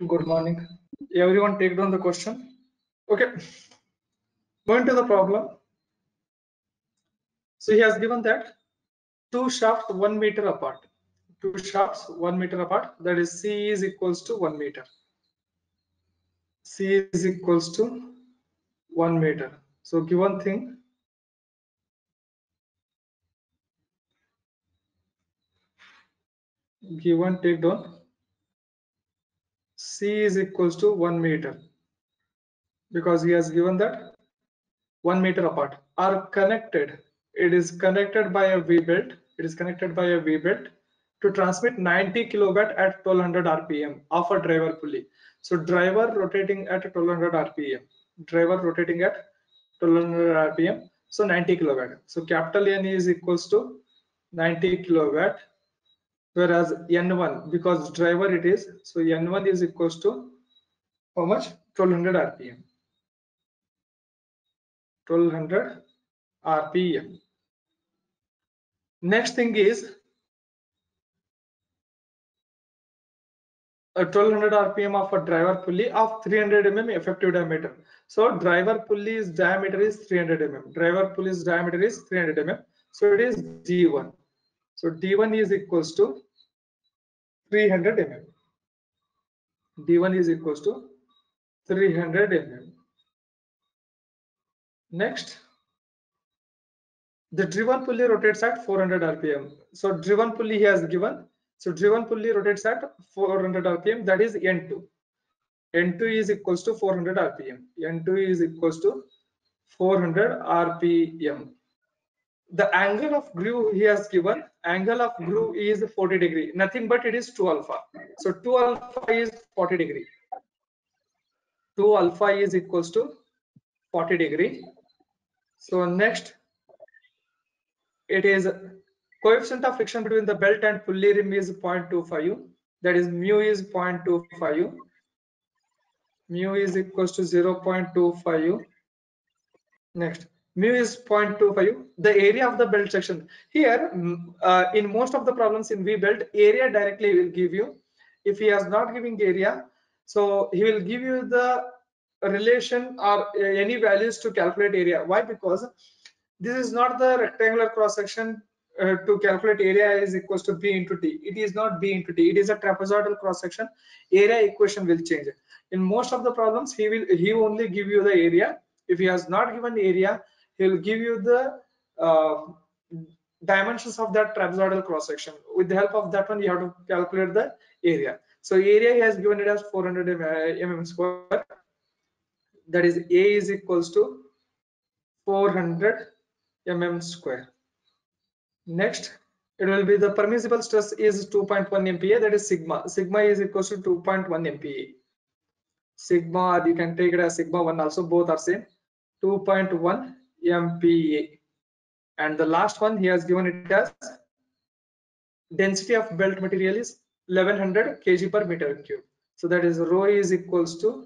Good morning. Everyone take down the question. Okay. Going to the problem. So he has given that two shafts 1 meter apart. Two shafts 1 meter apart. That is C is equals to 1 meter. C is equals to 1 meter. So given thing. Given take down. C is equals to 1 meter. Because he has given that 1 meter apart are connected. It is connected by a V-belt. It is connected by a V-belt to transmit 90 kilowatt at 1200 rpm of a driver pulley. So driver rotating at 1200 rpm. Driver rotating at 1200 rpm. So 90 kilowatt. So capital N is equals to 90 kilowatt, whereas N1 because driver it is. So N1 is equals to how much? 1200 rpm. 1200 rpm. Next thing is 1200 rpm of a driver pulley of 300 mm effective diameter. So driver pulley's diameter is 300 mm. Driver pulley's diameter is 300 mm. So it is D1. So D1 is equals to 300 mm. D1 is equals to 300 mm. Next, the driven pulley rotates at 400 rpm. So driven pulley he has given. So driven pulley rotates at 400 rpm. That is N2. N2 is equals to 400 rpm. N2 is equals to 400 rpm. The angle of groove he has given, angle of groove is 40 degree, nothing but it is 2 alpha. So 2 alpha is 40 degree. 2 alpha is equals to 40 degree. So next, it is coefficient of friction between the belt and pulley rim is 0.25. That is mu is 0.25. Mu is equals to 0.25. Next, mu is 0.25. The area of the belt section here in most of the problems in V belt, area directly will give you. If he has not giving area, so he will give you the relation or any values to calculate area. Why? Because this is not the rectangular cross section. To calculate area is equals to B into T. It is not B into T. It is a trapezoidal cross section. Area equation will change. In most of the problems, he only give you the area. If he has not given area, he will give you the dimensions of that trapezoidal cross section. With the help of that one, you have to calculate the area. So area he has given it as 400 mm square. That is A is equals to 400 mm square. Next, it will be the permissible stress is 2.1 MPa. That is sigma. Sigma is equals to 2.1 MPa. Sigma, or you can take it as sigma 1 also. Both are same. 2.1 MPa. And the last one he has given it as density of belt material is 1100 kg per meter cube. So that is rho is equals to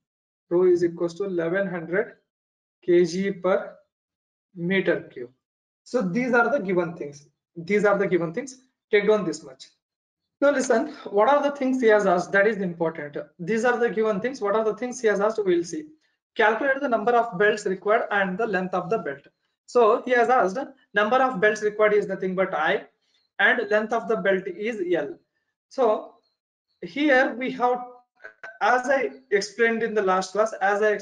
1100 kg per meter cube. So these are the given things. These are the given things. Take down this much. Now listen, what are the things he has asked? That is important. These are the given things. What are the things he has asked? We'll see. Calculate the number of belts required and the length of the belt. So he has asked number of belts required is nothing but I, and length of the belt is L. So here we have, as I explained in the last class,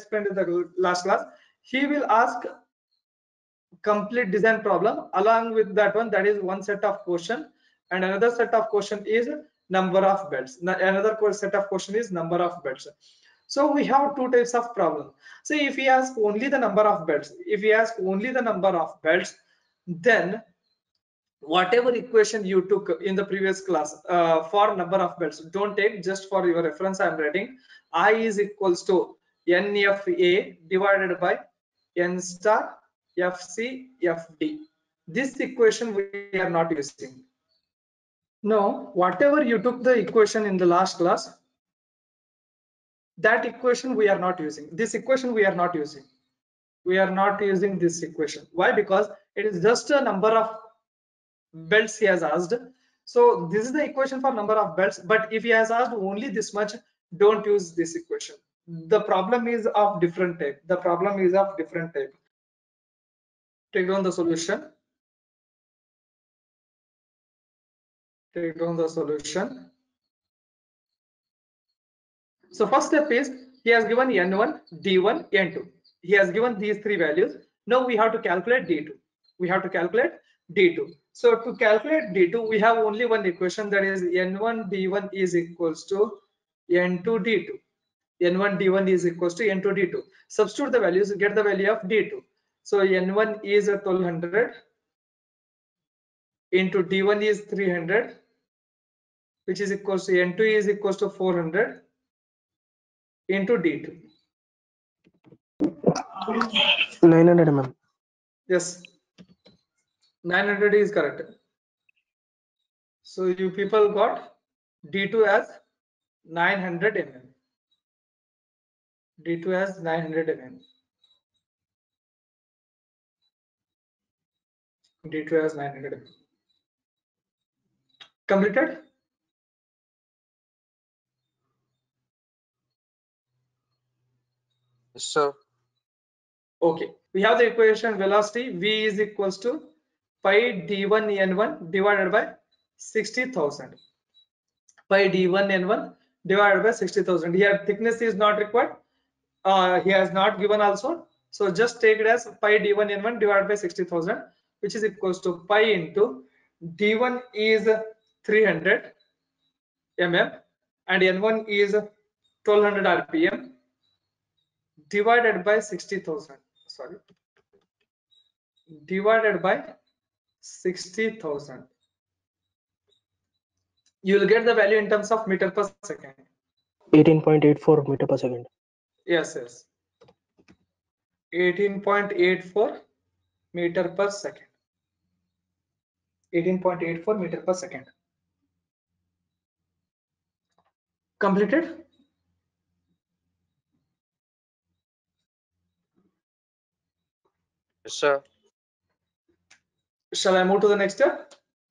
he will ask complete design problem. Along with that one, that is one set of question, and another set of question is number of belts. Another set of question is number of belts. So we have two types of problem. So if he asks only the number of belts, then whatever equation you took in the previous class for number of belts, don't take, just for your reference I am writing. I is equals to NFA divided by N star FC FD. This equation we are not using. Now whatever you took the equation in the last class, that equation we are not using. This equation we are not using. We are not using this equation. Why? Because it is just a number of belts he has asked. So this is the equation for number of belts. But if he has asked only this much, don't use this equation. The problem is of different type. The problem is of different type. Take down the solution. Take down the solution. So first step is he has given n1, d1, n2. He has given these three values. Now we have to calculate d2. We have to calculate d2. So to calculate d2, we have only one equation, that is n1 d1 is equals to n2 d2. n1 d1 is equals to n2 d2. Substitute the values, get the value of d2. So n1 is 1200 into d1 is 300, which is equals to n2 is equals to 400 into d2. 900 mm. Yes, 900 is correct. So you people got d2 as 900 mm. d2 as 900 mm. d2 as 900 mm. Completed? Yes, sir. Okay, we have the equation velocity v is equals to pi d1 n1 divided by 60,000. Pi d1 n1 divided by 60,000. Here thickness is not required. He has not given also. So just take it as pi d1 n1 divided by 60,000, which is equals to pi into d1 is 300 mm and n1 is 1200 rpm divided by 60,000. Sorry, divided by 60,000. You will get the value in terms of meter per second. 18.84 meter per second. Yes, 18.84 meter per second. 18.84 meter per second. Completed? Yes, sir. Shall I move to the next step?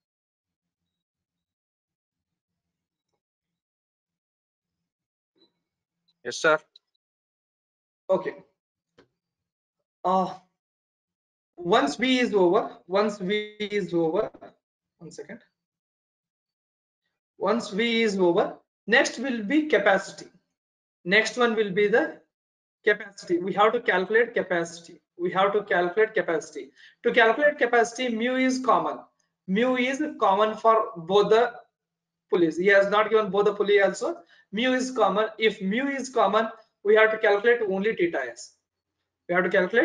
Yes, sir. Okay. Once V is over, one second. Once V is over, next will be capacity. Next one will be the capacity. We have to calculate capacity. To calculate capacity, mu is common. Mu is common for both the pulleys. He has not given both the pulley also. Mu is common. If mu is common, we have to calculate only theta s. Get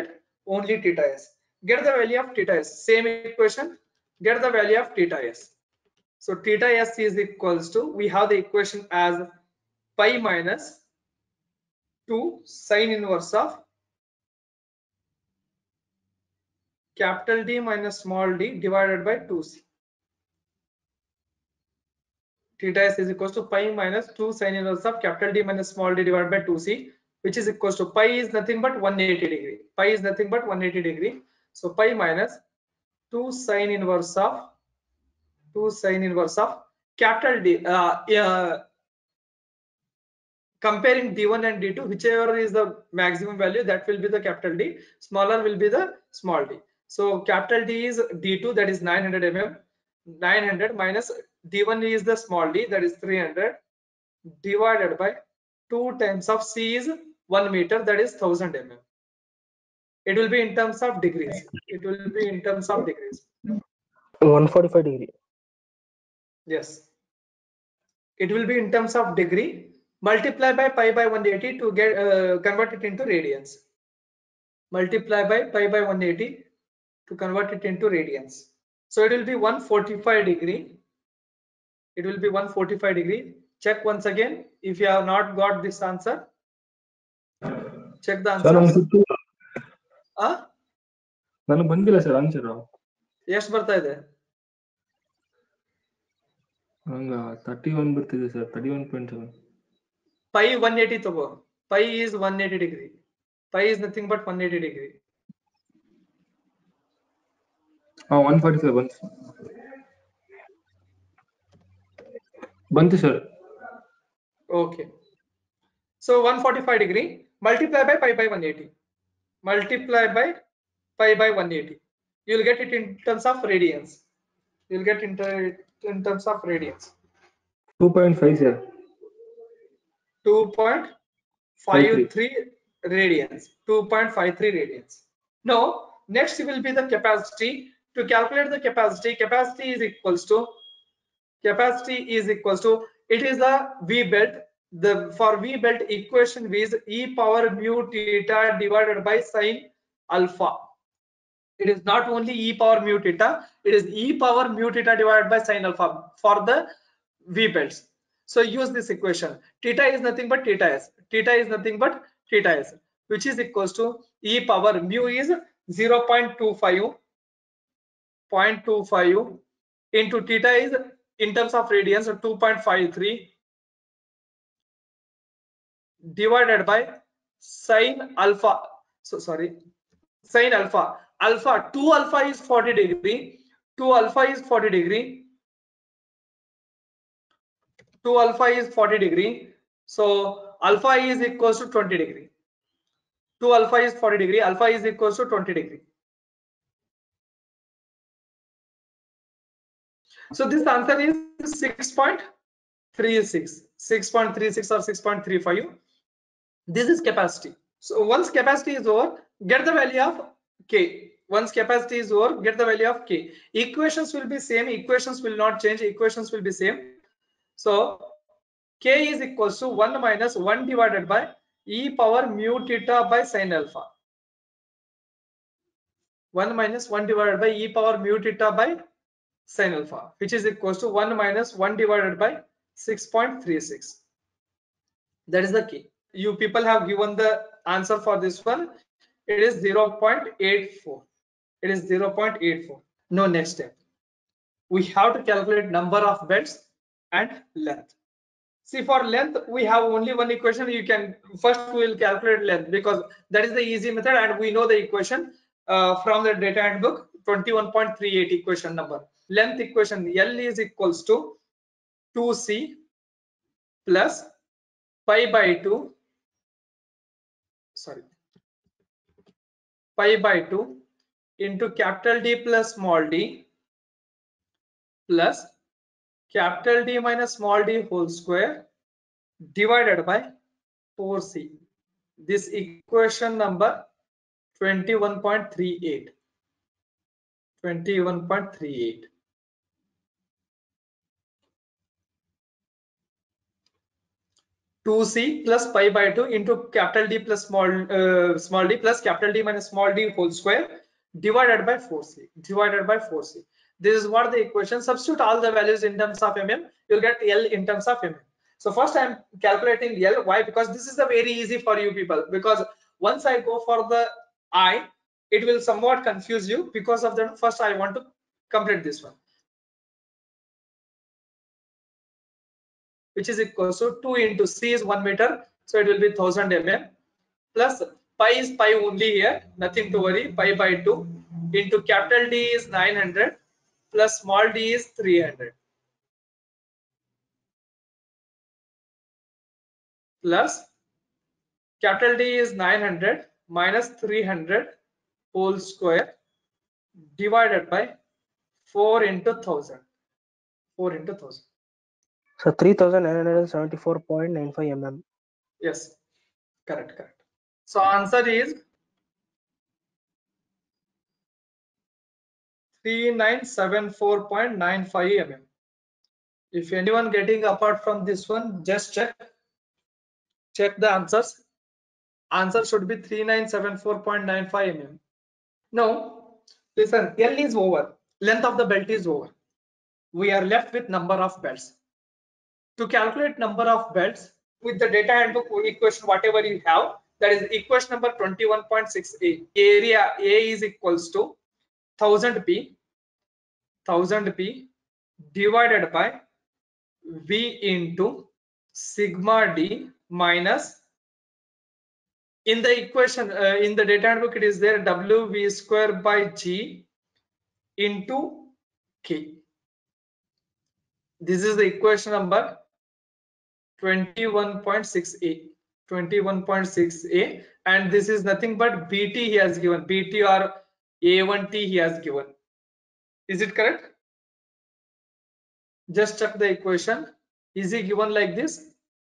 the value of theta s. Same equation. Get the value of theta s. So theta s is equals to, we have the equation as pi minus 2 sine inverse of capital D minus small d divided by 2c. Theta s is equals to pi minus 2 sine inverse of capital D minus small d divided by 2c, which is equals to pi is nothing but 180 degree. Pi is nothing but 180 degree. So pi minus 2 sine inverse of capital D. Comparing d1 and d2, whichever is the maximum value, that will be the capital D. Smaller will be the small d. So capital D is d2, that is 900 mm. 900 minus d1 is the small d, that is 300, divided by 2 times of c is 1 meter, that is 1000 mm. It will be in terms of degrees. 145 degree. Yes. It will be in terms of degree. Multiply by pi by 180 to get convert it into radians. Multiply by pi by 180 to convert it into radians. So it will be 145 degree. Check once again if you have not got this answer. Check the answers. ನನಗೆ ಬಂದಿಲ್ಲ sir answer. ಎಷ್ಟು ಬರ್ತಾ ಇದೆ? ನಂಗೆ 31 ಬರ್ತಿದೆ sir. 31.7. Pi 180 ತಗೋ. Pi is 180 degree. Pi is nothing but 180 degree. 145 ಬಂತು sir. Okay. So 145 degree multiply by pi by 180. Multiply by pi by 180. You'll get it in terms of radians. You'll get in terms of radians. 2.5, sir. 2.53 radians. 2.53 radians. Now, next will be the capacity. To calculate the capacity, capacity is equals to it is the V belt. The for V belt equation is e power mu theta divided by sine alpha. It is not only e power mu theta, it is e power mu theta divided by sine alpha for the V belts. So use this equation. Theta is nothing but theta s. Theta is nothing but theta s, which is equals to e power mu is 0.25 into theta is in terms of radians 2.53 divided by sine alpha. So sorry, sine alpha. Alpha 2 alpha is 40 degree. 2 alpha is 40 degree. 2 alpha is 40 degree. So alpha is equals to 20 degree. 2 alpha is 40 degree. Alpha is equals to 20 degree. So this answer is 6.36. 6.36 or 6.35. This is capacity. So once capacity is over, get the value of K. Once capacity is over, get the value of K. Equations will be same. Equations will not change. Equations will be same. So K is equals to 1 minus 1 divided by e power mu theta by sine alpha. 1 minus 1 divided by e power mu theta by sine alpha, which is equals to 1 minus 1 divided by 6.36. That is the key. You people have given the answer for this one. It is 0.84. It is 0.84. No, next step. We have to calculate number of belts and length. See, for length, we have only one equation. You can first we will calculate length because that is the easy method, and we know the equation from the data handbook 21.38 equation number. Length equation L is equals to 2c plus pi by 2. Sorry, pi by 2 into capital D plus small d plus capital D minus small d whole square divided by 4c. This equation number 21.38. 21.38. Two c plus pi by 2 into capital D plus small d plus capital D minus small d whole square divided by 4c. Divided by 4c. This is what the equation. Substitute all the values in terms of mm. You'll get L in terms of mm. So first I'm calculating L. Why? Because this is a very easy for you people. Because once I go for the I, it will somewhat confuse you. Because of that, first I want to complete this one, which is equal to 2 into c is 1 meter, so it will be 1000 mm plus pi is pi only here, nothing to worry. Pi by 2 into capital D is 900 plus small d is 300 plus capital D is 900 minus 300 whole square divided by 4 into 1000. 4 into 1000. So 3974.95 mm. Yes, correct. So answer is 3974.95 mm. If anyone getting apart from this one, just check the answers. Answer should be 3974.95 mm. Now, listen, L is over. Length of the belt is over. We are left with number of belts. To calculate number of belts with the data handbook equation, whatever you have, that is equation number 21.68. Area A is equals to 1000p divided by V into sigma D minus, in the equation in the data handbook it is there, WV square by G into K. This is the equation number 21.68. 21.6A, and this is nothing but BT he has given, BT or A1T he has given. Is it correct? Just check the equation. Is he given like this?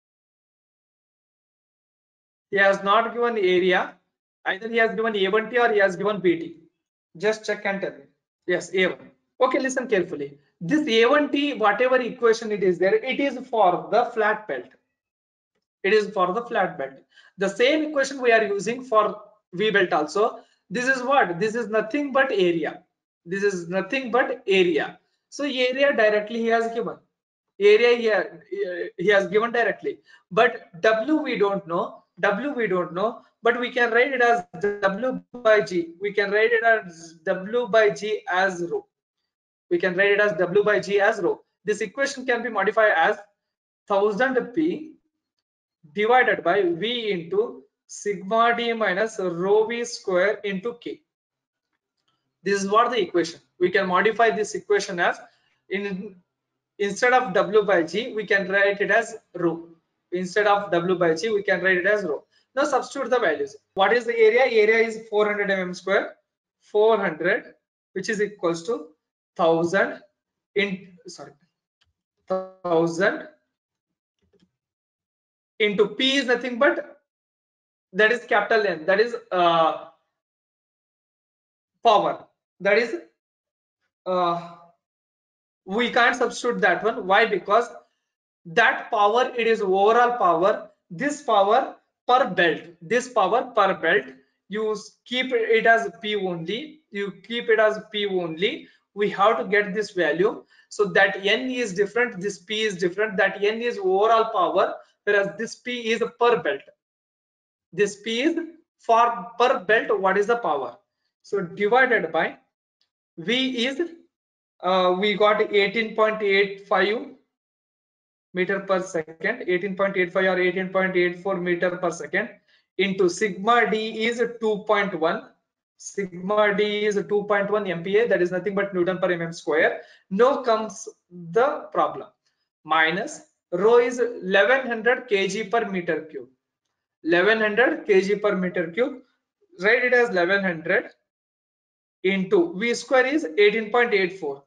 He has not given area. Either he has given A1T or he has given BT. Just check and tell me. Yes, A1. Okay, listen carefully. This A1T, whatever equation it is there, it is for the flat belt. It is for the flat belt. The same equation we are using for V belt also. This is what? This is nothing but area. This is nothing but area. So area directly he has given. Area here he has given directly. But W we don't know. W we don't know. But we can write it as W by G. We can write it as W by G as rho. We can write it as W by G as rho. This equation can be modified as 1000 P divided by V into sigma D minus rho V square into K. This is what the equation. We can modify this equation as instead of W by G, we can write it as rho. Instead of W by G, we can write it as rho. Now substitute the values. What is the area? Area is 400 mm square. 400, which is equals to 1000 1000 into P is nothing but that is capital N, that is power, that is we can't substitute that one. Why? Because that power, it is overall power. This power per belt, this power per belt, you keep it as P only, you keep it as P only. We have to get this value, so that N is different, this P is different. That N is overall power, whereas this P is per belt. This P is for per belt. What is the power? So divided by V is we got 18.85 meter per second, 18.85 or 18.84 meter per second, into sigma D is 2.1. Sigma D is 2.1 MPa, that is nothing but Newton per mm square. Now comes the problem. Minus rho is 1100 kg per meter cube. 1100 kg per meter cube. Write it as 1100 into V square is 18.84.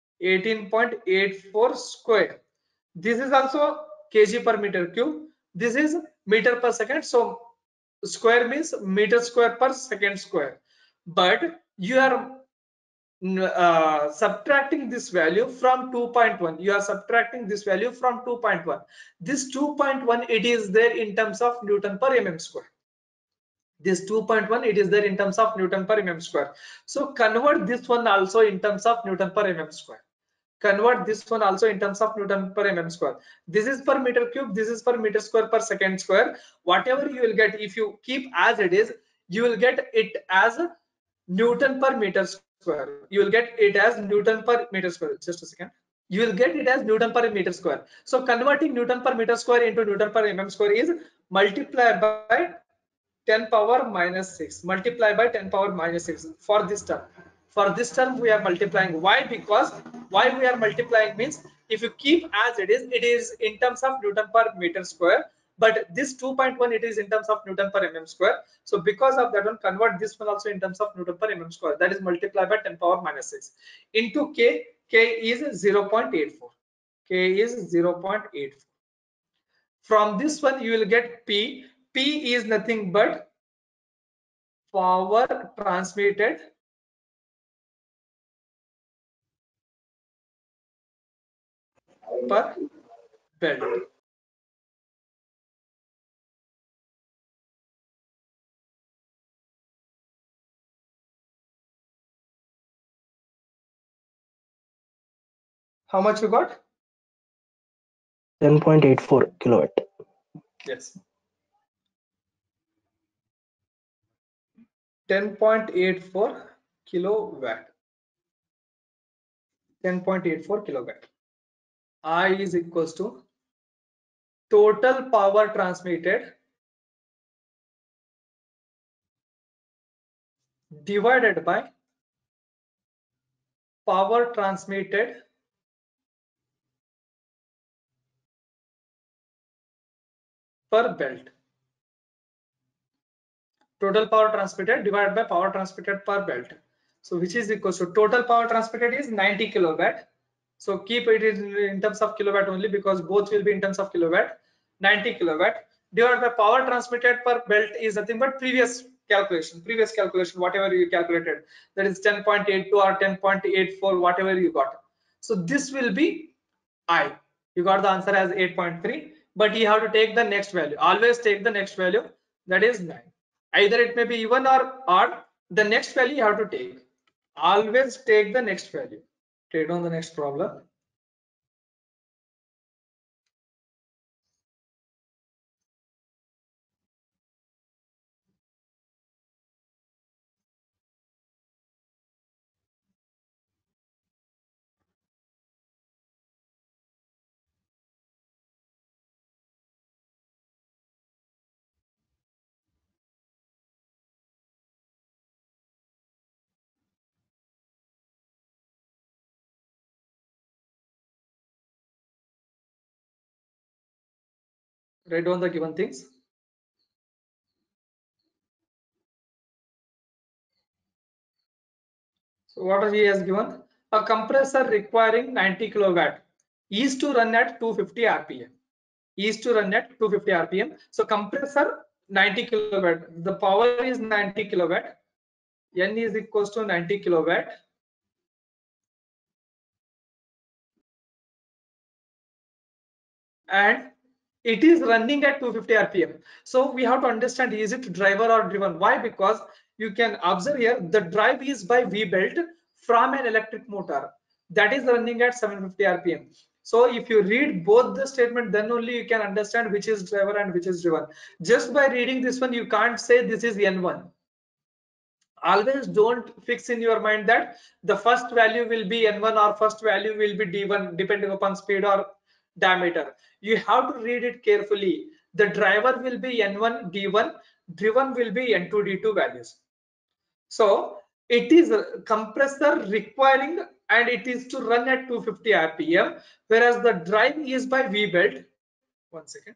18.84 square. This is also kg per meter cube. This is meter per second. So square means meter square per second square. But you are subtracting this value from 2.1. You are subtracting this value from 2.1. This 2.1, it is there in terms of Newton per mm square. This 2.1, it is there in terms of Newton per mm square. So convert this one also in terms of Newton per mm square. Convert this one also in terms of Newton per mm square. This is per meter cube, this is per meter square per second square. Whatever you will get, if you keep as it is, you will get it as Newton per meter square. You will get it as Newton per meter square. Just a second. You will get it as Newton per meter square. So converting Newton per meter square into Newton per mm square is multiplied by 10 power minus 6. Multiply by 10 power minus 6 for this term. For this term we are multiplying. Why? Because why we are multiplying means, if you keep as it is in terms of Newton per meter square, but this 2.1, it is in terms of Newton per mm square. So because of that one, convert this one also in terms of Newton per mm square, that is multiply by 10 power minus 6 into K. K is 0.84. K is 0.84. From this one you will get P. P is nothing but power transmitted per belt. How much you got? 10.84 kilowatt. Yes. 10.84 kilowatt. 10.84 kilowatt. I is equals to total power transmitted divided by power transmitted per belt. total power transmitted divided by power transmitted per belt. So which is equal to total power transmitted is 90 kilowatt. So keep it in terms of kilowatt only because both will be in terms of kilowatt. 90 kilowatt divided by power transmitted per belt is nothing but previous calculation, whatever you calculated, that is 10.82 or 10.84, whatever you got. So this will be I. You got the answer as 8.3, but you have to take the next value. Always take the next value, that is 9. Either it may be even or odd. The next value you have to take. Always take the next value. Take on the next problem. Write down the given things. So what he has given? A compressor requiring 90 kilowatt is to run at 250 rpm. So compressor 90 kilowatt. The power is 90 kilowatt. N is equals to 90 kilowatt. And it is running at 250 rpm. So we have to understand, is it driver or driven? Why? Because you can observe here the drive is by V belt from an electric motor that is running at 750 rpm. So if you read both the statement, then only you can understand which is driver and which is driven. Just by reading this one, you can't say this is N1. Always don't fix in your mind that the first value will be N1 or first value will be D1 depending upon speed or diameter. You have to read it carefully. The driver will be N1 D1, driven will be N2 D2 values. So it is a compressor requiring and it is to run at 250 rpm, whereas the drive is by V belt. One second.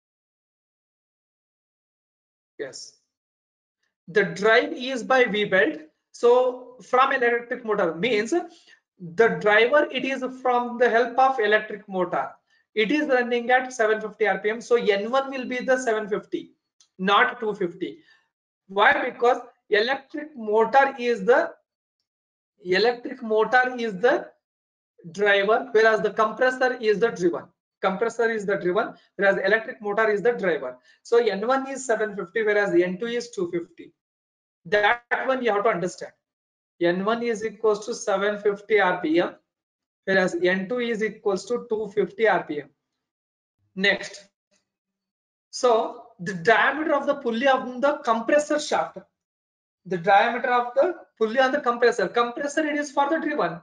Yes. The drive is by V belt. So from electric motor means the driver, it is from the help of electric motor. It is running at 750 rpm. So N1 will be the 750, not 250. Why? Because electric motor is the driver, whereas the compressor is the driven. Compressor is the driven, whereas electric motor is the driver. So N1 is 750, whereas N2 is 250. That one you have to understand. N1 is equals to 750 rpm, whereas N2 is equals to 250 rpm. Next, so the diameter of the pulley of the compressor shaft, the diameter of the pulley on the compressor, it is for the driven.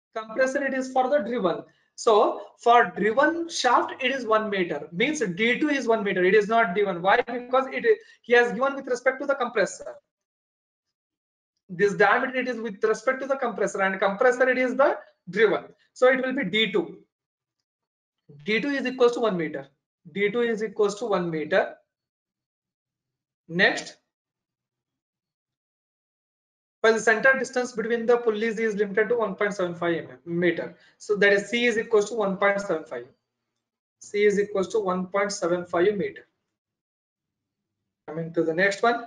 So for driven shaft, it is 1 meter. Means D2 is 1 meter. It is not D1. Why? Because he has given with respect to the compressor. This diameter it is with respect to the compressor, and compressor it is the driven. So it will be D2. D2 is equals to 1 meter. D2 is equals to 1 meter. Next, while the center distance between the pulleys is limited to 1.75 meter. So that is C is equals to 1.75. C is equals to 1.75 meter. Coming to the next one.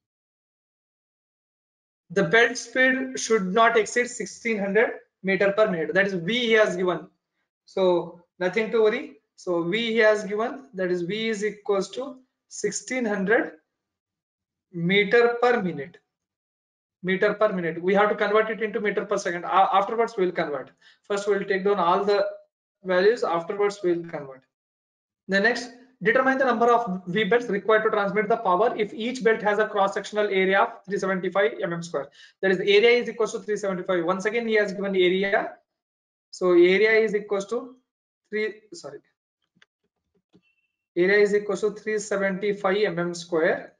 The belt speed should not exceed 1600 meter per minute. That is V he has given. So nothing to worry. So V he has given, that is V is equals to 1600 meter per minute. Meter per minute. We have to convert it into meter per second. Afterwards we will convert. First we will take down all the values. Afterwards we will convert. The next, determine the number of V belts required to transmit the power if each belt has a cross-sectional area of 375 mm square. That is, area is equals to 375. Once again, he has given area. So area is equals to area is equals to 375 mm square.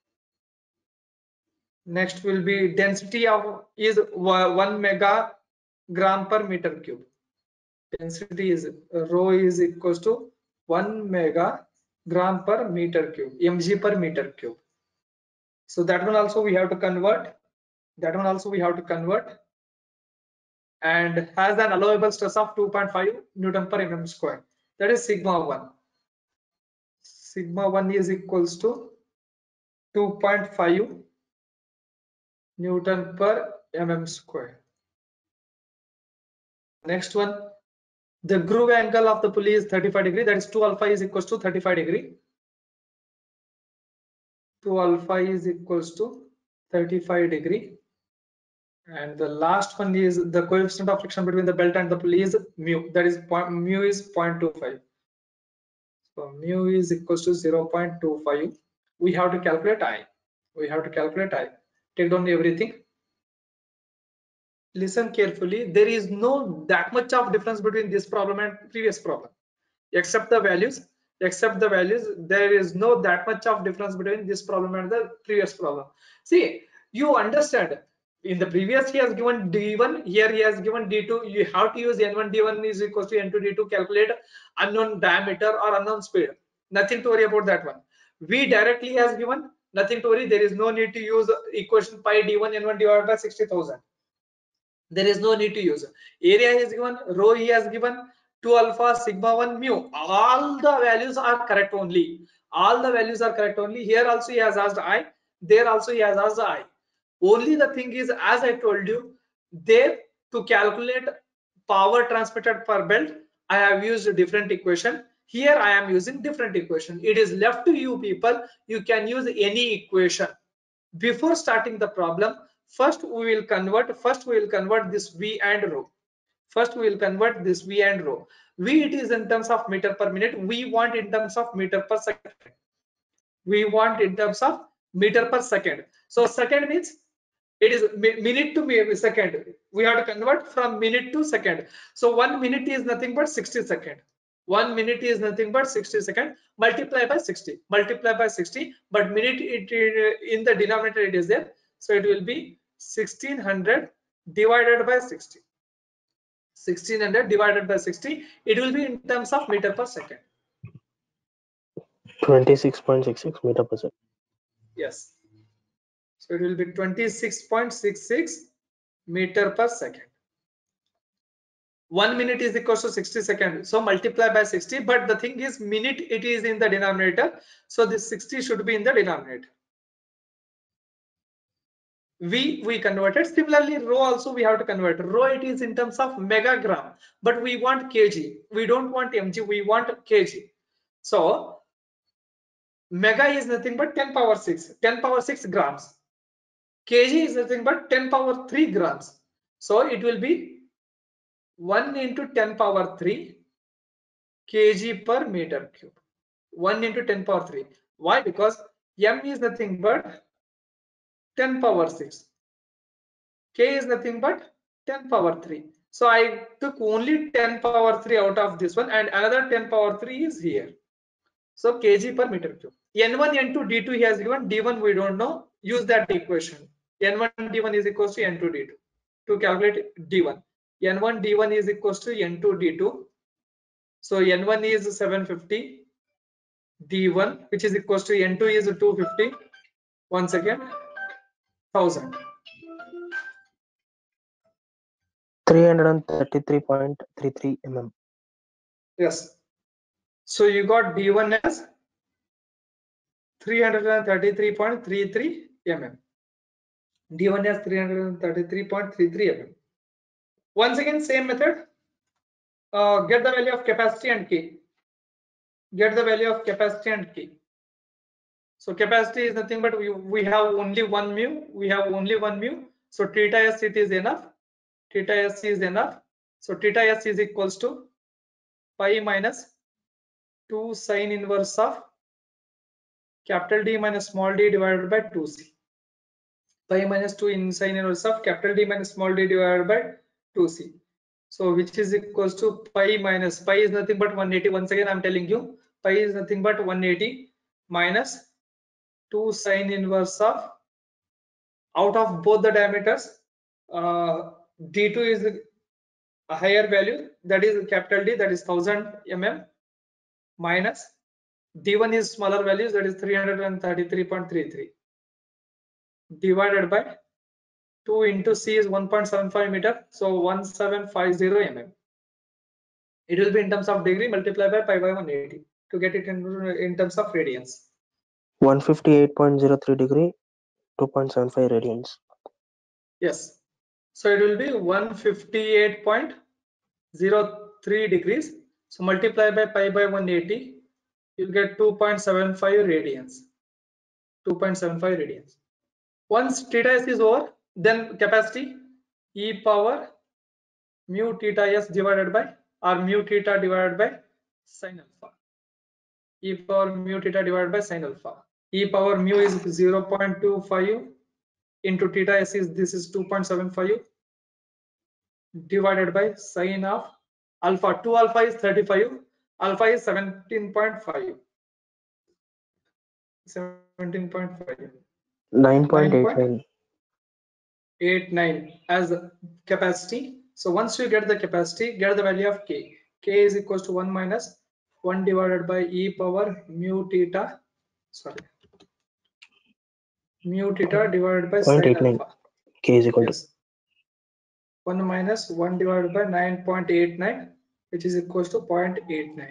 Next will be density of is 1 megagram per meter cube. Density is rho is equals to 1 megagram per meter cube, mg per meter cube. So that one also we have to convert. That one also we have to convert, and has an allowable stress of 2.5 Newton per mm square. That is sigma 1. Sigma 1 is equals to 2.5 Newton per mm square. Next one, the groove angle of the pulley is 35 degree. That is 2 alpha is equals to 35 degree. 2 alpha is equals to 35 degree. And the last one is the coefficient of friction between the belt and the pulley is mu. That is mu is 0.25. So mu is equals to 0.25. We have to calculate I. We have to calculate I. Take down everything. Listen carefully. There is no that much of difference between this problem and previous problem. Except the values. There is no that much of difference between this problem and the previous problem. See, you understand. In the previous he has given d1, here he has given d2. You have to use n1 d1 is equals to n2 d2, calculate unknown diameter or unknown speed. Nothing to worry about that one. V directly has given, nothing to worry. There is no need to use equation pi d1 n1 divided by 60,000. There is no need to use. Area is given, rho he has given, 2 alpha, sigma 1, mu. All the values are correct only. All the values are correct only. Here also he has asked I. There also he has asked I. Only the thing is, as I told you, there to calculate power transmitted per belt, I have used a different equation. Here I am using different equation. It is left to you people. You can use any equation. Before starting the problem, first we will convert this V and rho. First we will convert this V and rho. V it is in terms of meter per minute. We want in terms of meter per second. We want in terms of meter per second. So second means it is minute to second. We have to convert from minute to second. So 1 minute is nothing but 60 seconds. 1 minute is nothing but 60 seconds. Multiply by 60. Multiply by 60. But minute in the denominator it is there. So it will be 1600 divided by 60. 1600 divided by 60. It will be in terms of meter per second. 26.66 meter per second. Yes. So it will be 26.66 meter per second. 1 minute is equals to 60 seconds. So multiply by 60. But the thing is, minute it is in the denominator. So this 60 should be in the denominator. We converted. Similarly, rho also we have to convert. Rho it is in terms of megagram, but we want kg. We don't want mg. We want kg. So mega is nothing but 10 power 6. 10 power 6 grams. Kg is nothing but 10 power 3 grams. So it will be 1 into 10 power 3 kg per meter cube. 1 into 10 power 3. Why? Because m is nothing but 10 power 6. K is nothing but 10 power 3. So I took only 10 power 3 out of this one, and another 10 power 3 is here. So kg per meter cube. N1, N2, D2 he has given. D1 we don't know. Use that equation. N1 D1 is equals to N2 D2 to calculate D1. N1 D1 is equals to N2 D2. So N1 is 750. D1 which is equals to N2 is 250. Once again 1000. 333.33 mm. Yes. So you got D1 as 333.33 mm. D1 as 333.33 mm. Once again, same method. Get the value of capacity and K. Get the value of capacity and K. So capacity is nothing but we have only one mu. We have only one mu. So theta s it is enough. Theta s is enough. So theta s is equals to pi minus 2 sine inverse of capital D minus small d divided by 2c. Pi minus 2 in sine inverse of capital D minus small d divided by 2c. So which is equals to pi minus, pi is nothing but 180. Once again I'm telling you, pi is nothing but 180 minus 2 sine inverse of, out of both the diameters, d2 is a higher value, that is capital D, that is 1000 mm, minus d1 is smaller values, that is 333.33. divided by 2 into C is 1.75 meter. So 1750 mm. It will be in terms of degree multiplied by pi by 180 to get it in terms of radians. 158.03 degree, 2.75 radians. Yes. So it will be 158.03 degrees. So multiply by pi by 180, you'll get 2.75 radians. 2.75 radians. Once theta s is over, then capacity e power mu theta s divided by or mu theta divided by sin alpha. E power mu theta divided by sin alpha. E power mu is 0.25 into theta s is this is 2.75 divided by sin of alpha. 2 alpha is 35, alpha is 17.5. 17.5. 9.89. 9.89 as capacity. So once you get the capacity, get the value of K. K is equals to 1 minus 1 divided by e power mu theta. Sorry. Mu theta divided by sin 0.89. alpha. K is equal to Yes. 1 minus 1 divided by 9.89, which is equals to 0.89.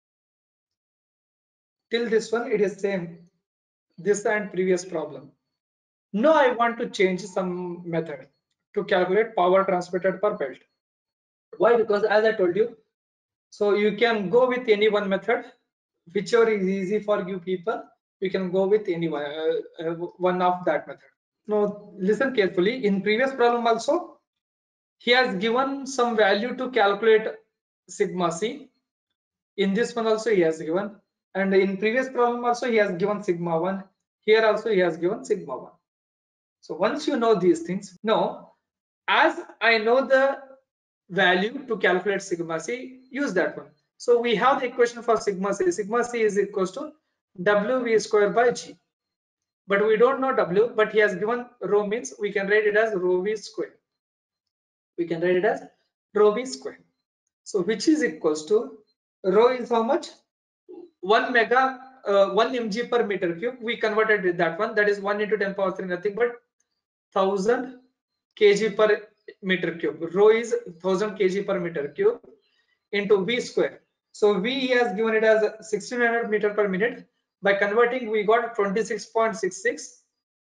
Till this one, it is same. This and previous problem. Now I want to change some method to calculate power transmitted per belt. Why? Because as I told you, so you can go with any one method, whichever is easy for you people. You can go with any one of that method. Now listen carefully. In previous problem also, he has given some value to calculate sigma c. In this one also he has given, and in previous problem also he has given sigma 1. Here also he has given sigma 1. So once you know these things, now as I know the value to calculate sigma c, use that one. So we have the equation for sigma c. Sigma c is equals to W square by G. But we don't know W, but he has given rho, means we can write it as rho V square. We can write it as rho V square. So which is equals to rho is how much? 1 mg per meter cube. We converted with that one. That is 1 into 10 power 3, nothing but 1000 kg per meter cube. Rho is 1000 kg per meter cube into V square. So V has given it as 1600 meter per minute. By converting, we got 26.66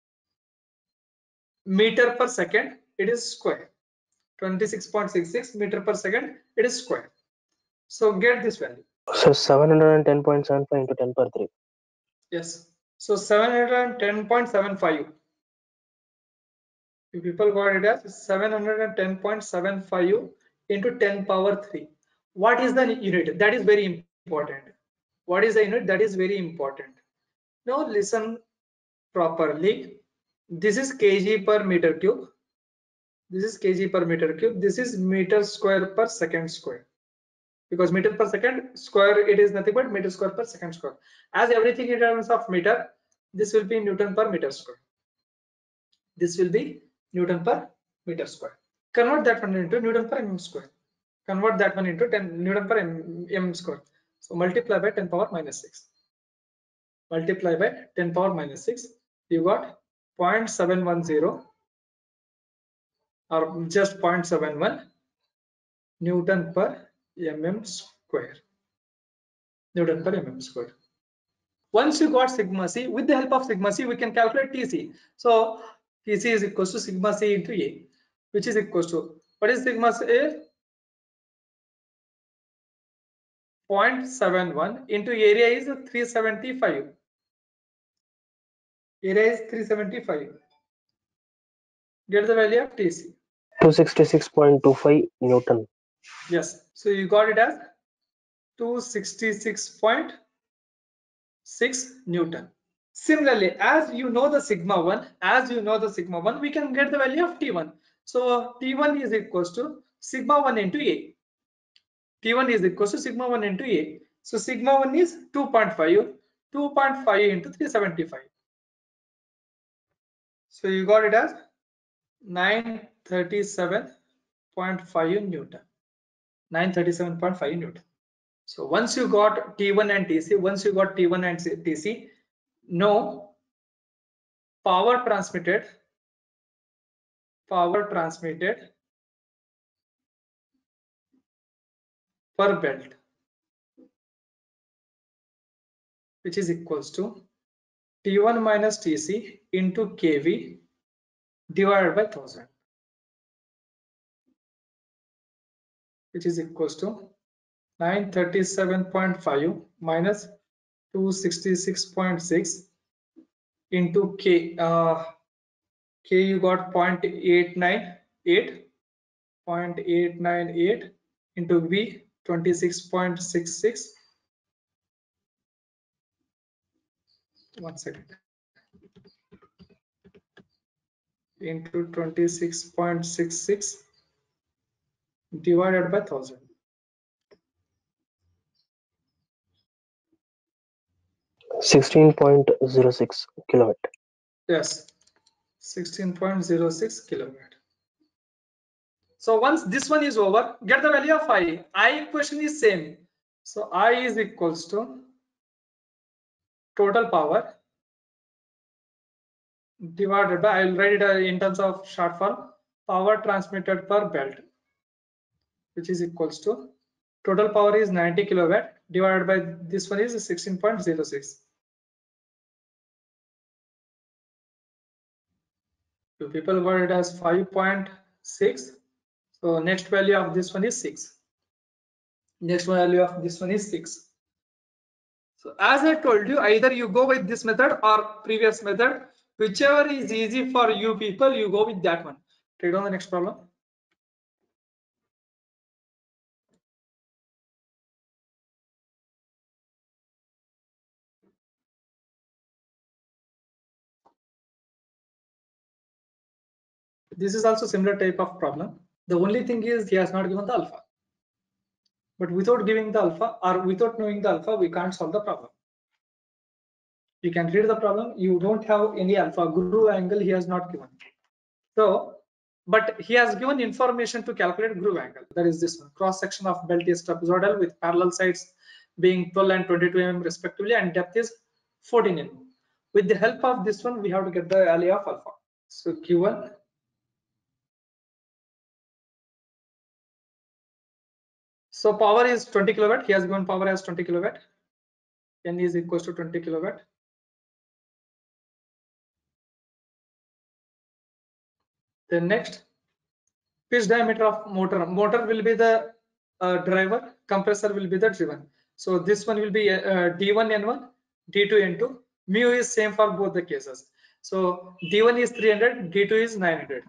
meter per second. It is square. 26.66 meter per second. It is square. So get this value. so 710.75 into 10 per 3. Yes. So 710.75. You people got it as 710.75 into 10 power 3. What is the unit? That is very important. What is the unit? That is very important. Now listen properly. This is kg per meter cube. This is kg per meter cube. This is meter square per second square. Because meter per second square, it is nothing but meter square per second square. As everything in terms of meter, this will be Newton per meter square. This will be Newton per meter square. Convert that one into Newton per mm square. Convert that one into 10 Newton per mm square. So multiply by 10 power minus 6. Multiply by 10 power minus 6. You got 0.710 or just 0.71 Newton per mm square. Newton per mm square. Once you got sigma c, with the help of sigma c, we can calculate Tc. So Tc is equals to sigma c into A, which is equals to, what is sigma c? 0.71 into area is 375. Area is 375. Get the value of Tc. 266.25 Newton. Yes. So you got it as 266.6 Newton. Similarly, as you know the sigma 1, we can get the value of T1. So T1 is equals to sigma 1 into A. T1 is equals to sigma 1 into A. So sigma 1 is 2.5. 2.5 into 375. So you got it as 937.5 Newton. 937.5 Newton. So once you got T1 and Tc, no power transmitted power transmitted per belt, which is equals to T1 minus Tc into kV divided by 1000, which is equals to 937.5 minus 266.6 into K. K you got 0.898 into V 26.66. 1 second. Into 26.66 divided by 1000. $16.06 kilowatt. Yes, 16.06 kilowatt. So once this one is over, get the value of I. I equation is same. So I is equals to total power divided by, I will write it in terms of short form, power transmitted per belt, which is equals to total power is 90 kilowatt divided by this one is 16.06. Two people got it as 5.6. So next value of this one is 6. Next value of this one is 6. So as I told you, either you go with this method or previous method, whichever is easy for you people, you go with that one. Trade on the next problem. This is also similar type of problem. The only thing is he has not given the alpha. But without giving the alpha or without knowing the alpha, we can't solve the problem. You can read the problem. You don't have any alpha. Groove angle he has not given. So, but he has given information to calculate groove angle. That is this one. Cross section of belt is trapezoidal with parallel sides being 12 and 22 mm respectively, and depth is 14 mm. With the help of this one, we have to get the value of alpha. So Q1. So power is 20 kilowatt. He has given power as 20 kilowatt. N is equals to 20 kilowatt. Then next, pitch diameter of motor. Motor will be the driver. Compressor will be the driven. So this one will be D1 N1, D2 N2. Mu is same for both the cases. So D1 is 300, D2 is 900.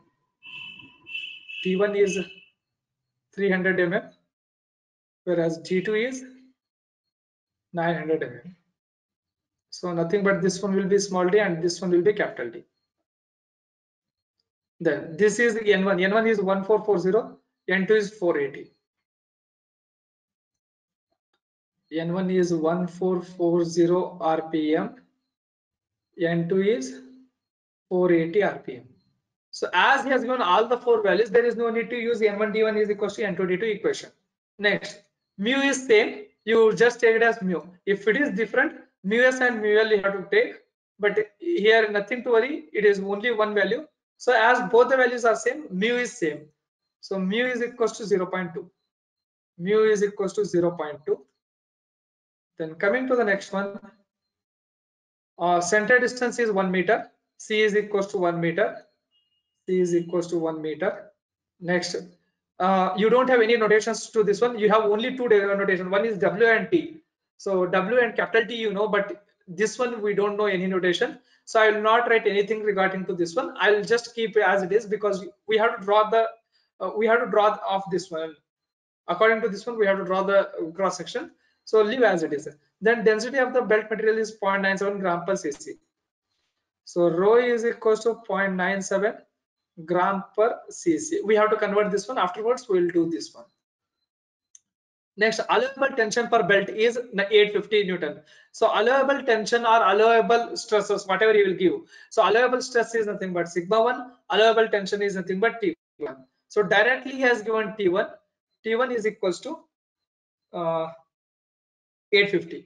D1 is 300 mm, whereas D2 is 900 mm. So nothing but this one will be small d and this one will be capital D. Then this is N1. N1 is 1440, N2 is 480. N1 is 1440 RPM, N2 is 480 RPM. So as he has given all the four values, there is no need to use N1 D1 is equals to N2 D2 equation. Next, mu is same. You just take it as mu. If it is different, mu s and mu l you have to take. But here nothing to worry. It is only one value. So as both the values are same, mu is same. So mu is equals to 0.2. Mu is equals to 0.2. Then coming to the next one, center distance is 1 meter. C is equals to 1 meter. C is equals to 1 meter. Next, you don't have any notations to this one. You have only two notation. One is W and T. So W and capital T you know, but this one we don't know any notation. So I will not write anything regarding to this one. I will just keep it as it is because we have to draw the off this one. According to this one, we have to draw the cross section. So leave as it is. Then density of the belt material is 0.97 gram per cc. So rho is equals to 0.97 gram per cc. We have to convert this one. Afterwards, we will do this one. Next, allowable tension per belt is 850 Newton. So allowable tension or allowable stresses, whatever you will give. So allowable stress is nothing but sigma 1. Allowable tension is nothing but T1. So directly he has given T1. T1 is equals to 850.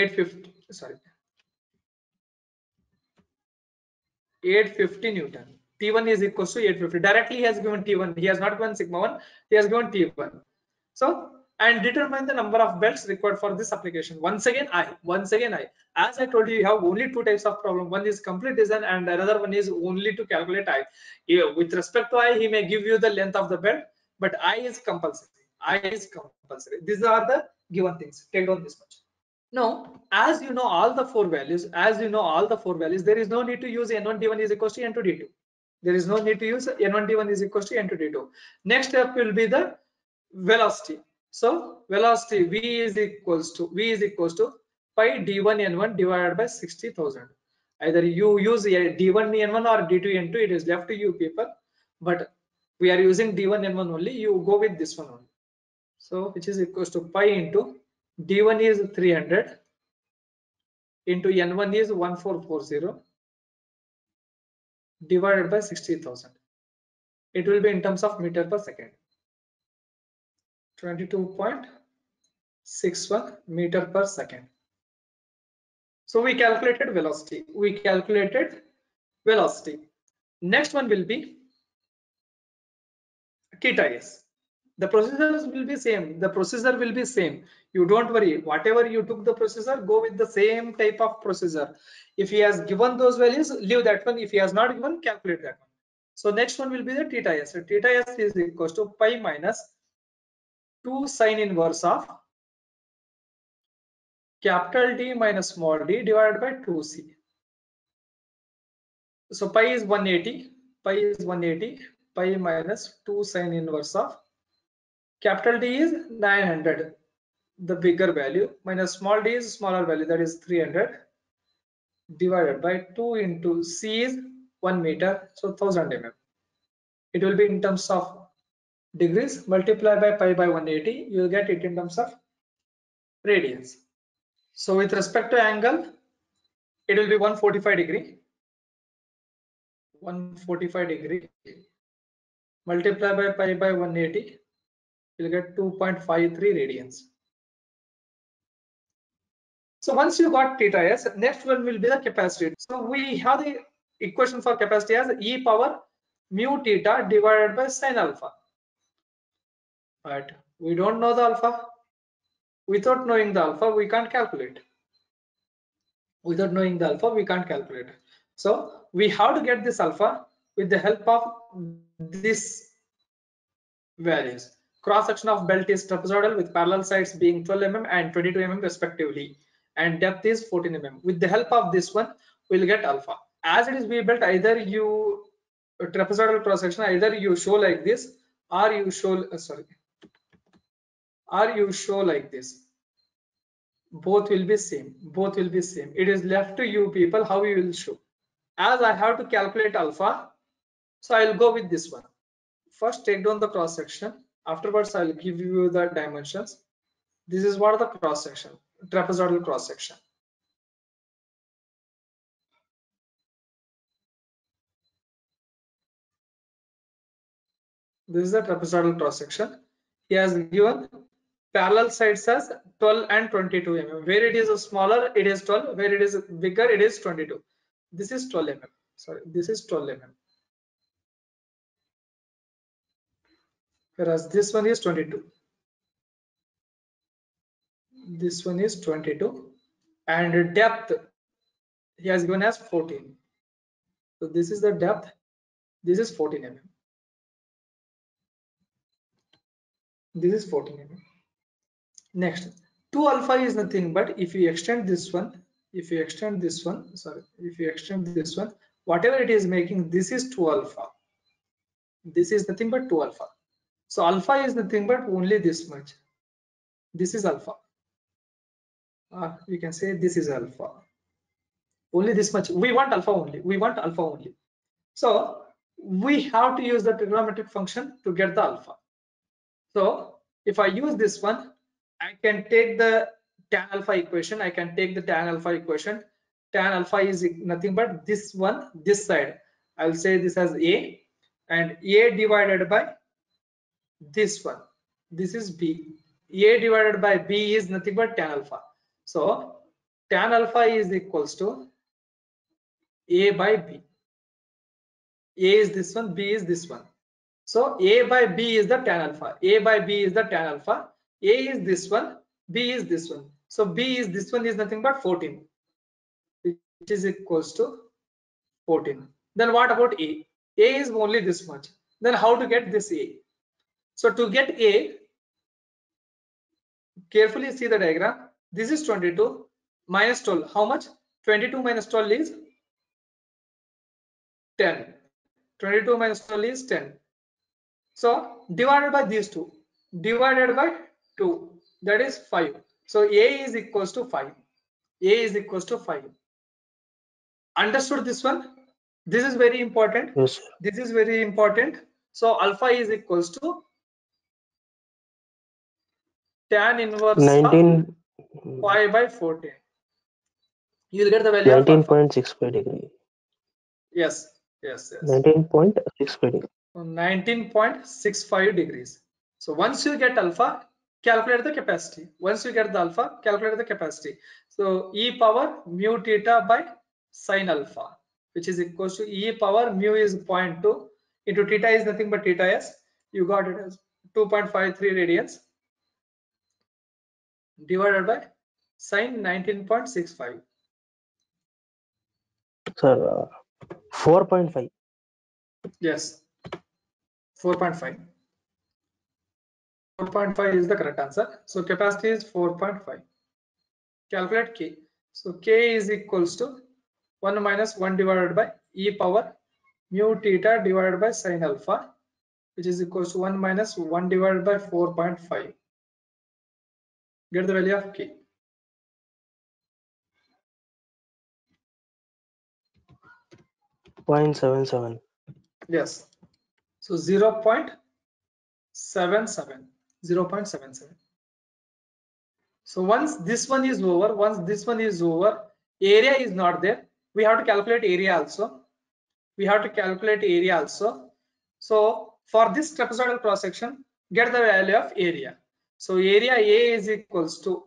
850 Newton. T1 is equals to 850. Directly he has given T1. He has not given sigma 1. He has given T1. So, and determine the number of belts required for this application. Once again, as I told you, you have only two types of problem. One is complete design and another one is only to calculate I. With respect to I, he may give you the length of the belt, but I is compulsory. These are the given things. Take down this much. Now, as you know all the four values, there is no need to use N1 D1 is equals to N2 D2. There is no need to use N1 D1 is equals to N2 D2. Next step will be the velocity. So velocity V is equals to pi D1 N1 divided by 60,000. Either you use D1 N1 or D2 N2, it is left to you people, but we are using D1 N1 only. You go with this one only. So which is equals to pi into D1 is 300 into N1 is 1440 divided by 60,000. It will be in terms of meter per second. 22.61 meter per second. So we calculated velocity. Next one will be theta s. The procedures will be same. You don't worry. Whatever you took the procedure, go with the same type of procedure. If he has given those values, leave that one. If he has not given, calculate that one. So next one will be the theta s. So theta s is equals to pi minus 2 sine inverse of capital D minus small d divided by 2c. So pi is 180. Pi minus 2 sine inverse of capital D is 900, the bigger value, minus small d is smaller value, that is 300, divided by 2 into c is 1 meter, so 1000 mm. It will be in terms of degrees, multiply by pi by 180, you will get it in terms of radians. So with respect to angle, it will be 145 degree. 145 degree multiply by pi by 180, you'll get 2.53 radians. So once you got theta s, next one will be the capacity. So we have the equation for capacity as e power mu theta divided by sin alpha. But we don't know the alpha. Without knowing the alpha, we can't calculate. So we have to get this alpha with the help of this values. Cross section of belt is trapezoidal with parallel sides being 12 mm and 22 mm respectively, and depth is 14 mm. With the help of this one, we'll get alpha. As it is V belt, either you trapezoidal cross section, either you show like this, or you show like this. Both will be same. It is left to you people how you will show. As I have to calculate alpha, so I'll go with this one. First, take down the cross section. Afterwards, I'll give you the dimensions. This is what the cross section, trapezoidal cross section. This is the trapezoidal cross section. He has given parallel sides as 12 and 22 mm. Where it is smaller, it is 12. Where it is bigger, it is 22. This is 12 mm. Sorry, this is 12 mm. Whereas this one is 22. This one is 22. And depth, he has given as 14. So this is the depth. This is 14 mm. This is 14 mm. Next, 2 alpha is nothing but if you extend this one, whatever it is making, this is 2 alpha. This is nothing but 2 alpha. So alpha is nothing but only this much. This is alpha. We can say this is alpha. Only this much. We want alpha only. So we have to use the trigonometric function to get the alpha. So if I use this one, I can take the tan alpha equation. Tan alpha is nothing but this one, this side. I'll say this as A, and A divided by this one. This is B. A divided by B is nothing but tan alpha. So tan alpha is equals to A by B. A is this one, B is this one. So A by B is the tan alpha. A by B is the tan alpha. A is this one, B is this one. So B is this one is nothing but 14, which is equals to 14. Then what about A? A is only this much. Then how to get this A? So to get A, carefully see the diagram. This is 22 minus 12. How much? 22 minus 12 is 10. 22 minus 12 is 10. So divided by these two, divided by 2, that is 5. So A is equals to 5. A is equals to 5. Understood this one? This is very important. Yes, sir. This is very important. So alpha is equals to tan inverse 19, of 5 by 14. You will get the value of alpha. 19.65 degree. Yes, yes, yes. 19.65 degree. 19.65 degrees. So once you get alpha, calculate the capacity. Once you get the alpha, calculate the capacity. So e power mu theta by sine alpha, which is equals to e power mu is 0.2 into theta is nothing but theta s. You got it as 2.53 radians divided by sine 19.65. Sir, 4.5. Yes, 4.5. 4.5 is the correct answer. So capacity is 4.5. Calculate K. So K is equals to 1 minus 1 divided by e power mu theta divided by sine alpha, which is equals to 1 minus 1 divided by 4.5. Get the value of K. .77. Yes. So 0.77. 0.77. So once this one is over, area is not there. We have to calculate area also. So for this trapezoidal cross section, get the value of area. So area A is equals to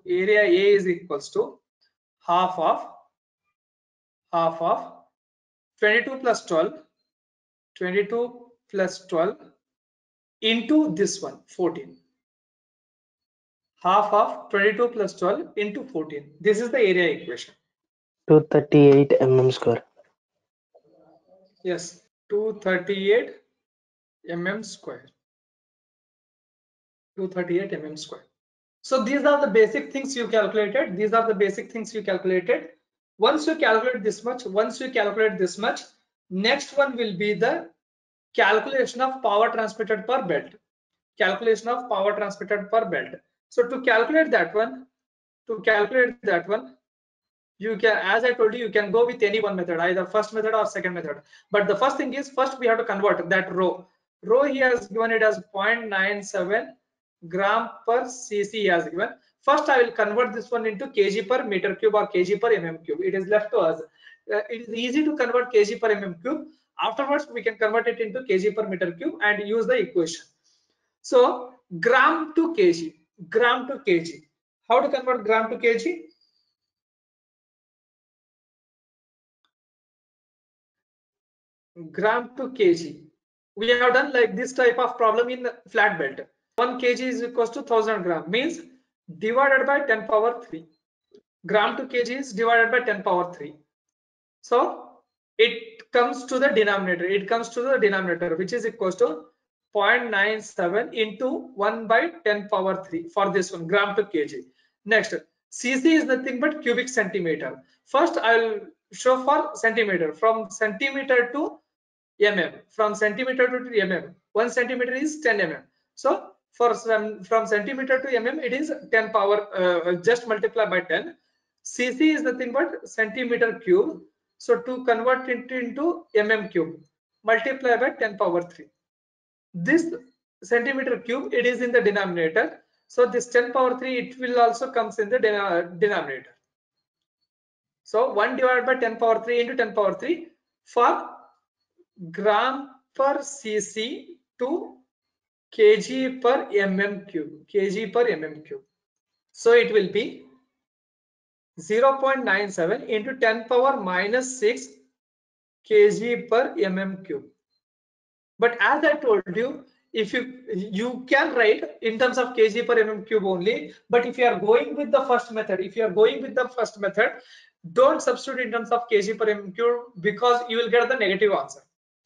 half of 22 plus 12 into this one 14. Half of 22 plus 12 into 14. This is the area equation. 238 mm square. Yes, 238 mm square. 238 mm square. So these are the basic things you calculated. Once you calculate this much, next one will be the calculation of power transmitted per belt. So to calculate that one, you can, as I told you, you can go with any one method, either first method or second method. But the first thing is, first we have to convert that rho. He has given it as 0.97 gram per cc he has given. First I will convert this one into kg per meter cube or kg per mm cube. It is left to us. It is easy to convert kg per mm cube. Afterwards we can convert it into kg per meter cube and use the equation. So gram to kg. How to convert gram to kg? Gram to kg. We have done like this type of problem in flat belt. 1 kg is equals to 1000 gram, means divided by 10 power 3. Gram to kg is divided by 10 power 3. So it comes to the denominator. Which is equals to 0.97 into 1 by 10 power 3 for this one, gram to kg. Next, cc is nothing but cubic centimeter. First I will show for centimeter. From centimeter to mm, 1 centimeter is 10 mm. So from centimeter to mm, it is 10 power, just multiply by 10. cc is nothing but centimeter cube. So to convert it into mm cube, multiply by 10 power 3. This centimeter cube, it is in the denominator. So this 10 power 3, it will also comes in the denominator. So 1 divided by 10 power 3 into 10 power 3 for gram per cc to kg per mm cube. So it will be 0.97 into 10 power minus 6 kg per mm cube. But as I told you, if you can write in terms of kg per mm cube only, but if you are going with the first method, don't substitute in terms of kg per mm cube, because you will get the negative answer.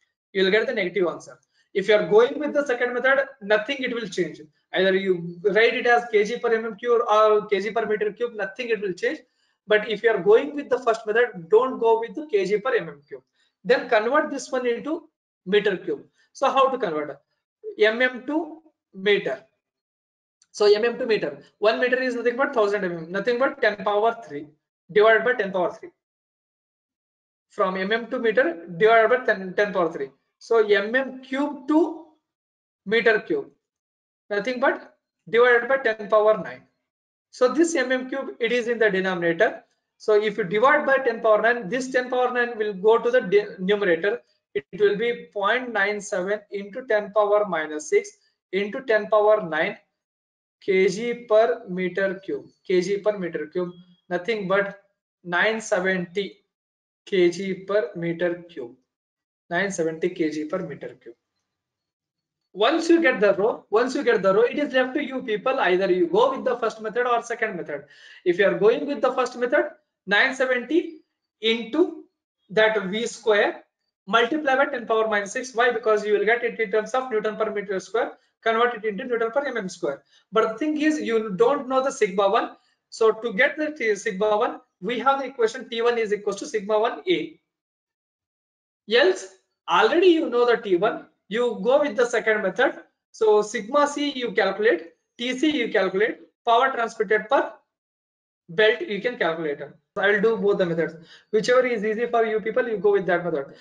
If you are going with the second method, nothing it will change. Either you write it as kg per mm cube or kg per meter cube, nothing it will change. But if you are going with the first method, don't go with the kg per mm cube. Then convert this one into meter cube. So how to convert mm to meter? So mm to meter, 1 meter is nothing but 1000 mm, nothing but 10 power 3 divided by 10 power 3. From mm to meter divided by 10 power 3. So mm cube to meter cube, nothing but divided by 10 power 9. So this mm cube, it is in the denominator. So if you divide by 10 power 9, this 10 power 9 will go to the numerator. It will be 0.97 into 10 power minus 6 into 10 power 9 kg per meter cube, nothing but 970 kg per meter cube. 970 kg per meter cube. Once you get the row, it is left to you people. Either you go with the first method or second method. If you are going with the first method, 970 into that v square multiply by 10 power minus 6. Why? Because you will get it in terms of Newton per meter square, convert it into Newton per mm square. But the thing is, you don't know the sigma 1. So to get the sigma 1, we have the equation T1 is equals to sigma 1a. Else, already you know the T1, you go with the second method. So sigma C you calculate, TC you calculate, power transmitted per belt you can calculate. I will do both the methods. Whichever is easy for you people, you go with that method.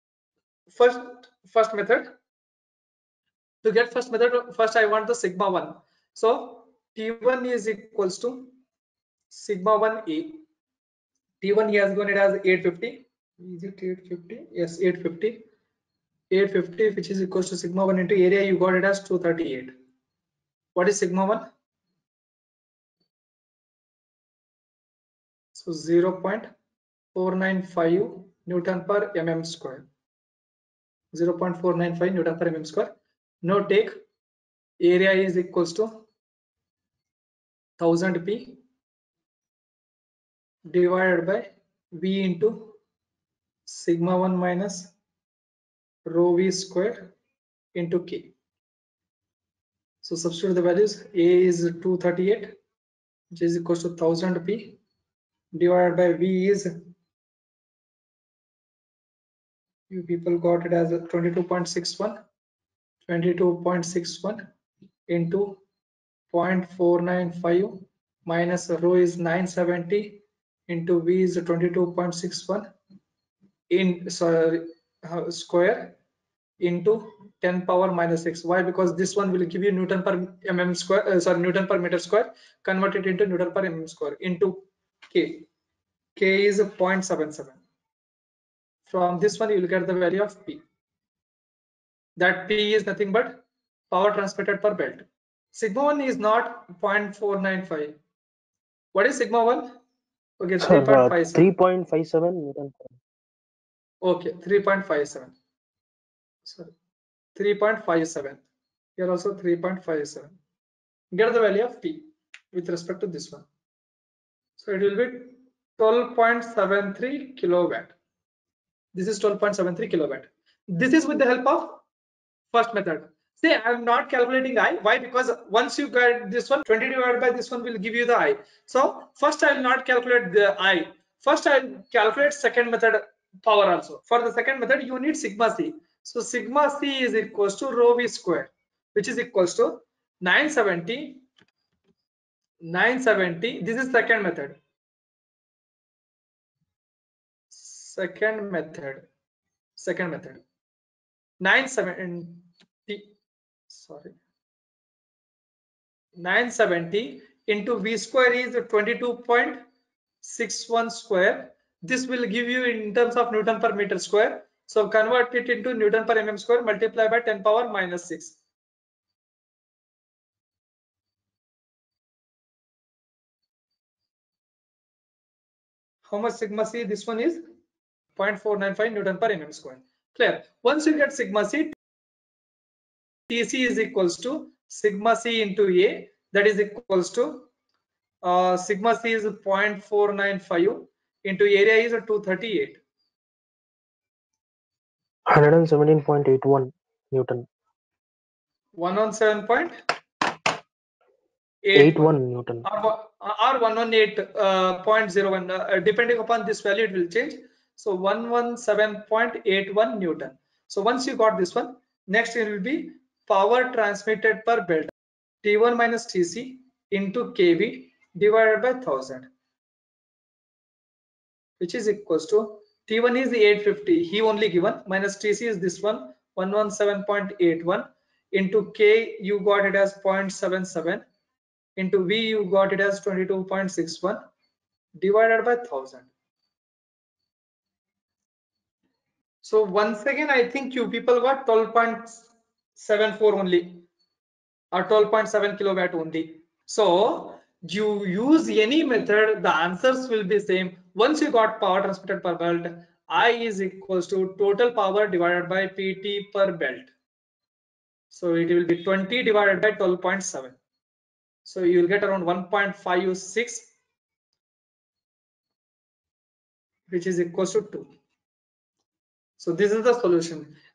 First method. To get first method, first I want the sigma 1. So T1 is equals to sigma 1a. T1 he has given it as 850. Is it 850? Yes, 850. 850, which is equals to sigma 1 into area, you got it as 238. What is sigma 1? So 0.495 Newton per mm square. 0.495 Newton per mm square. Now take area is equals to 1000 P divided by V into sigma 1 minus rho V square into K. So substitute the values. A is 238, which is equals to 1000 P divided by V is, you people got it as a 22.61 into 0.495 minus rho is 970 into V is 22.61 in square into 10 power minus 6. Why? Because this one will give you Newton per mm square, Newton per meter square, convert it into Newton per mm square into K. K is 0.77. From this one you will get the value of P. That P is nothing but power transmitted per belt. Sigma 1 is not 0.495. What is sigma 1? Okay, Sir, 3.57. 3.57 Newton. Okay, 3.57. Sorry, 3.57. Here also 3.57. Get the value of P with respect to this one. So it will be 12.73 kilowatt. This is 12.73 kilowatt. This is with the help of first method. Say I am not calculating I. Why? Because once you get this one, 20 divided by this one will give you the I. So first I will not calculate the I. First I will calculate second method power also. For the second method you need sigma C. So sigma C is equals to rho V square, which is equals to 970. This is second method. Second method. 970. Sorry. 970 into V square is 22.61 square. This will give you in terms of Newton per meter square. So convert it into Newton per mm square, multiply by 10 power minus 6. How much sigma C? This one is 0.495 Newton per mm square. Clear? Once you get sigma C, TC is equals to sigma C into A, that is equals to sigma C is 0.495 into area is 238. 117.81 Newton. 117.81 Newton. or 118.01, depending upon this value it will change. So 117.81 Newton. So once you got this one, next it will be power transmitted per belt, T1 minus TC into kV divided by 1000, which is equals to T1 is the 850, he only given, minus TC is this one 117.81 into K you got it as 0.77 into V you got it as 22.61 divided by 1000. So once again I think you people got 12.74 only or 12.7 kilowatt only. So you use any method, the answers will be same. Once you got power transmitted per belt, I is equals to total power divided by PT per belt. So it will be 20 divided by 12.7. So you will get around 1.56, which is equals to 2. So this is the solution.